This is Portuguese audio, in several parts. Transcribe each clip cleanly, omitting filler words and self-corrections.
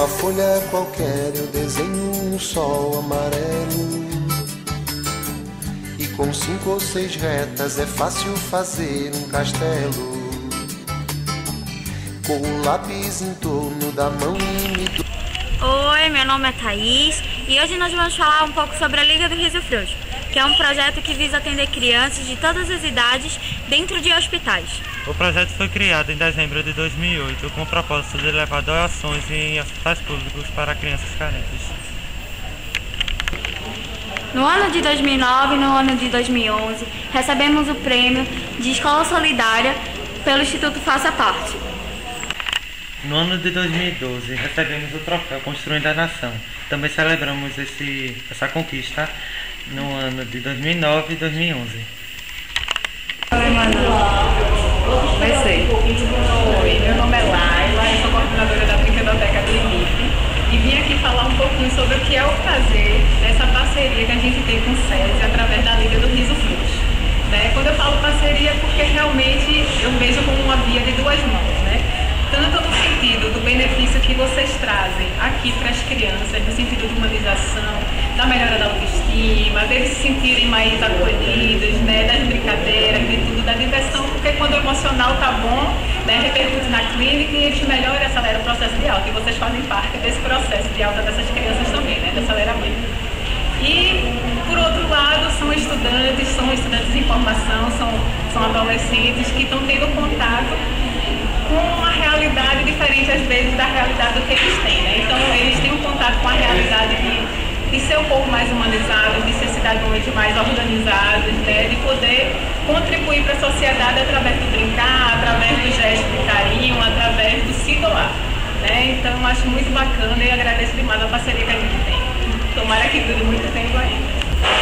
Numa folha qualquer eu desenho um sol amarelo, e com 5 ou 6 retas é fácil fazer um castelo. Com o lápis em torno da mão e me dou... Oi, meu nome é Thaís e hoje nós vamos falar um pouco sobre a Liga do Riso Frouxo, que é um projeto que visa atender crianças de todas as idades dentro de hospitais. O projeto foi criado em dezembro de 2008 com o propósito de levar doações em hospitais públicos para crianças carentes. No ano de 2009 e no ano de 2011, recebemos o prêmio de Escola Solidária pelo Instituto Faça Parte. No ano de 2012, recebemos o troféu Construindo a Nação. Também celebramos essa conquista no ano de 2009 e 2011. Oi, meu nome é Laila, eu sou coordenadora da Brinquedoteca do INIP e vim aqui falar um pouquinho sobre o que é o prazer dessa parceria que a gente tem com o SESI através da Liga do Riso Frouxo. Quando eu falo parceria é porque realmente eu vejo como uma via de duas mãos, tanto no sentido do benefício que vocês trazem aqui para as crianças, no sentido de humanização, da melhora da autoestima, deles se sentirem mais acolhidos, das brincadeiras, de tudo, da diversão, porque quando o emocional está bom, repercute na clínica e eles melhoram e aceleram o processo de alta. E vocês fazem parte desse processo de alta dessas crianças também, de aceleramento. E, por outro lado, são estudantes em formação, são adolescentes que estão tendo contato com uma realidade diferente, às vezes, da realidade do que eles têm. Então, eles têm um contato com a realidade de ser um pouco mais humanizados, de ser cidadãos mais organizados, de poder contribuir para a sociedade através do brincar, através do gesto de carinho, através do se doar. Então, eu acho muito bacana e agradeço demais a parceria que a gente tem. Tomara que dure muito tempo ainda.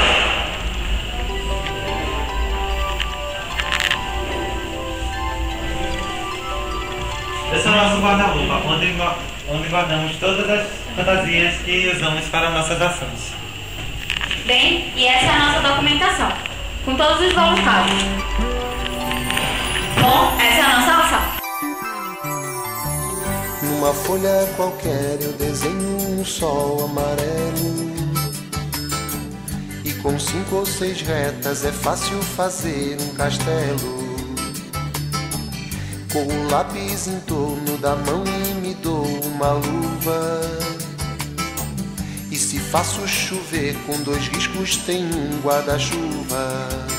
Esse é o nosso guarda-roupa, onde guardamos todas as fantasias que usamos para nossas ações. Bem, e essa é a nossa documentação, com todos os voluntários. Bom, essa é a nossa ação. Numa folha qualquer eu desenho um sol amarelo, e com 5 ou 6 retas é fácil fazer um castelo. Com o lápis em torno da mão e me dou uma luva, e se faço chover com 2 riscos tem um guarda-chuva.